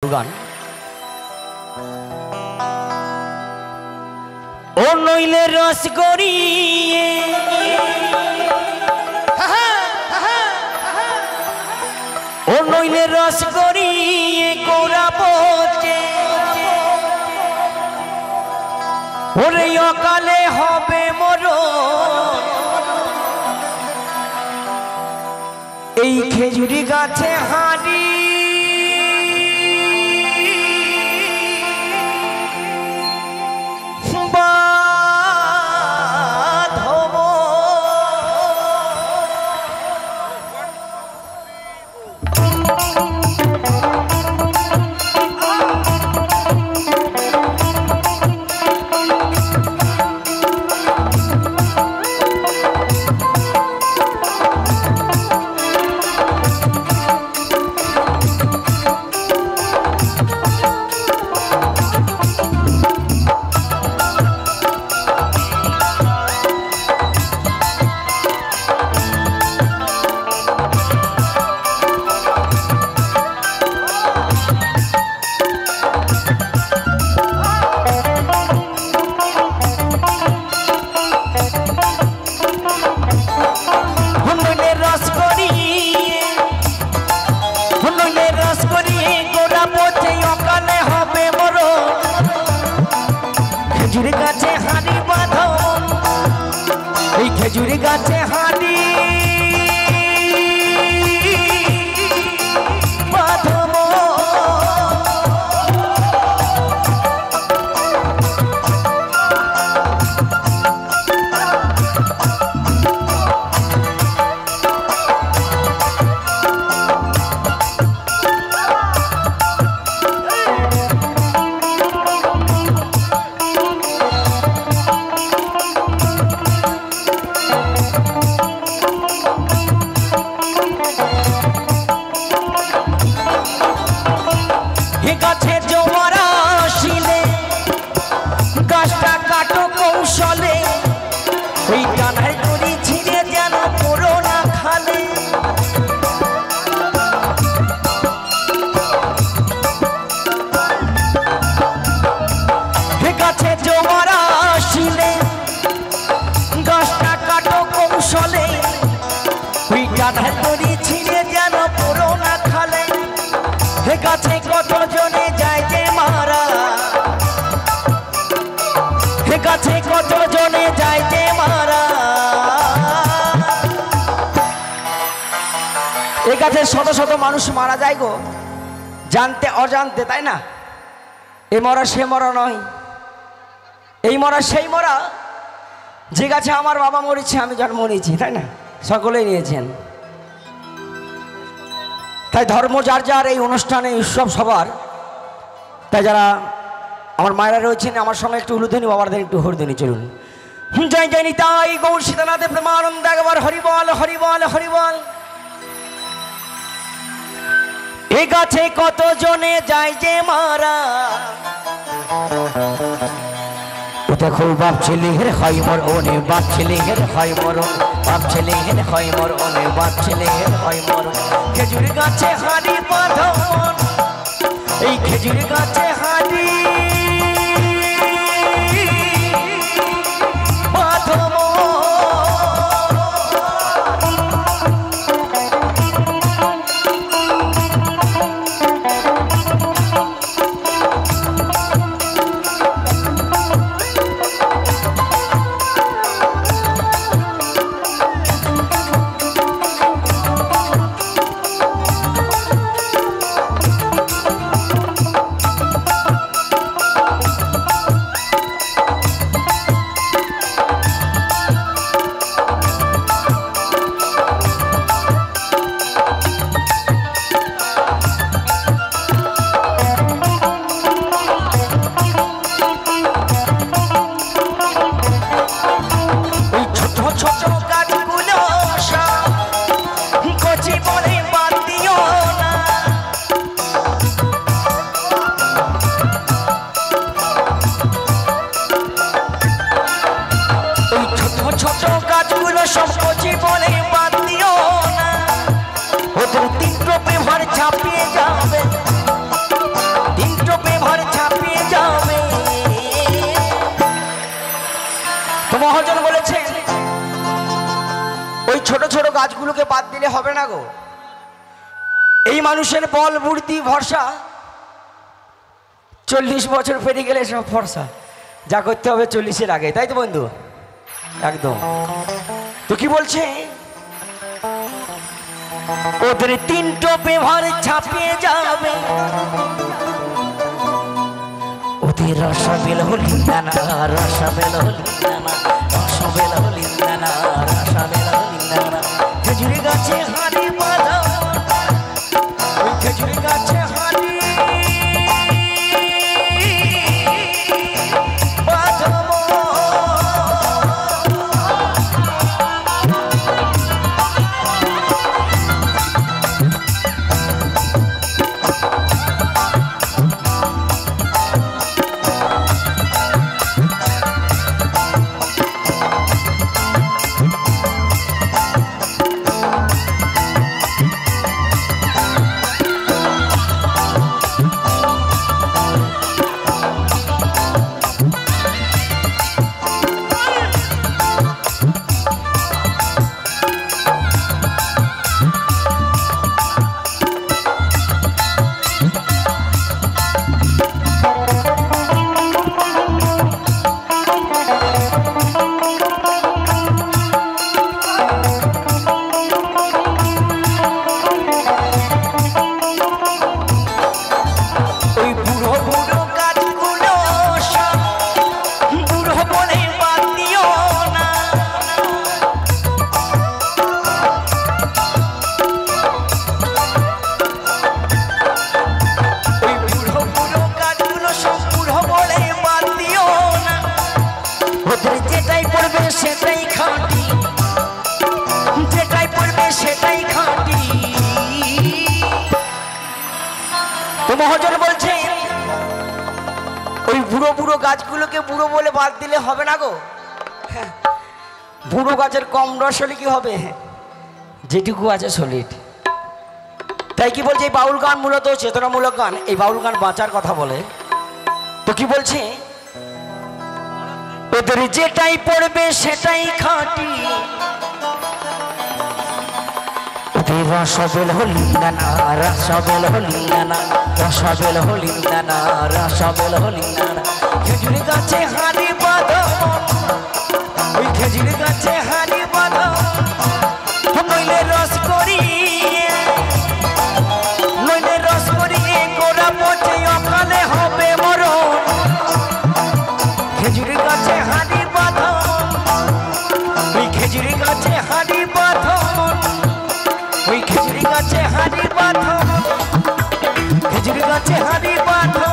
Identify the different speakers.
Speaker 1: গান ও নইলে রস গড়িয়ে ও নইলে রস গড়িয়ে কোরাবো ওরে অকালে হবে মরণ এই খেজুরি গাছে হাঁড়ি খেজুরি গাছে হাঁড়ি বাঁধো এই খেজুরি গাছে হাঁড়ি বাঁধবো গাছে জোয়ার আসিলে গাছটা কাটো কৌশলে ওই কানায় দড়ি ছিঁড়ে যেন পড়ো না খালে গাছে জোয়ার আসিলে গাছটা কাটো কৌশলে ওই কানায় দড়ি ছিঁড়ে যেন পড়ো না খালে হে গাছে কত জনে যায় যে মারা হে গাছে কত জনে যায় যে মারা এ গাছে শত শত মানুষ মারা যায় গো জানতে অজান্তে তাই না এ মরা সে মরা নয় এই মরা সেই মরা যে গাছে আমার বাবা মরেছে আমি জন্ম নিয়েছি তাই না সকলেই নিয়েছেন তাই ধর্ম যার যার এই অনুষ্ঠানে উৎসব সবার তাই যারা আমার মায়েরা রয়েছেন আমার সঙ্গে একটু উলুধ্বনি বাবাদের একটু হরিধ্বনি চলুন জয় জয় নিতাই গৌর সীতানাথে প্রেমানন্দ একবার হরিবল হরিবল হরিবল এ গাছে কত জনে যায় যে মারা ও দেখো বাপ ছেলে হের হয় মর ওনে বাপ ছেলে হের হয় মরণ বাপ ছেলে হের হয় মর ওনে বাপ ছেলে হের হয় মরণ খেজুরি গাছে হাঁড়ি বাঁধো এই খেজুরি গাছে হাঁড়ি বাঁধো মহাজন বলেছেন ওই ছোট ছোট গাছগুলোকে বাদ দিলে হবে না গো। এই মানুষের বল বুদ্ধি ভরসা 40 বছর পেরিয়ে গেলে সব ভরসা, যা করতে হবে 40-এর আগে, তাই তো বন্ধু? একদম। তো কি বলছে, ওদের 3 টোপে ভর ছাপিয়ে যাবে, ওদের রসবেল হলিন্দানা, রসবেল হলিন্দানা, রসবেল হলিন্দানা, রসবেল হলিন্দানা। খেজুরি গাছে হাড়ি বাঁধা, ওই খেজুরি গাছে হাড়ি মহাজন বলছে ওই বুড়ো বুড়ো গাছগুলোকে বুড়ো বলে বাদ দিলে হবে না গো। বুড়ো গাছের কম রস হলে কি হবে, যেটুকু আছে সলিড। তাই কি বলছে, এই বাউল গান মূলত চেতনামূলক গান, এই বাউল গান বাঁচার কথা বলে। তো কি বলছে, ওদের যেটাই পড়বে সেটাই খাঁটি, রসবেল হলিন্দানা, রসবেল হলিন্দানা, রসবেল হলিন্দানা, রসবেল হলিন্দানা। খেজুরি গাছে হাড়ি বাঁধো, ওই খেজুরি গাছে হাড়ি বাঁধো, নইলে রস করিয়ে, নইলে রস করিয়ে গোড়া পচে অকালে হবে মরণ। খেজুরি গাছে হাড়ি বাঁধো, ওই খেজুরি গাছে হাড়ি বাঁধো, ওই খেজুরি গাছে হাড়ি বাঁধো, খেজুরি গাছে হাড়ি বাঁধো,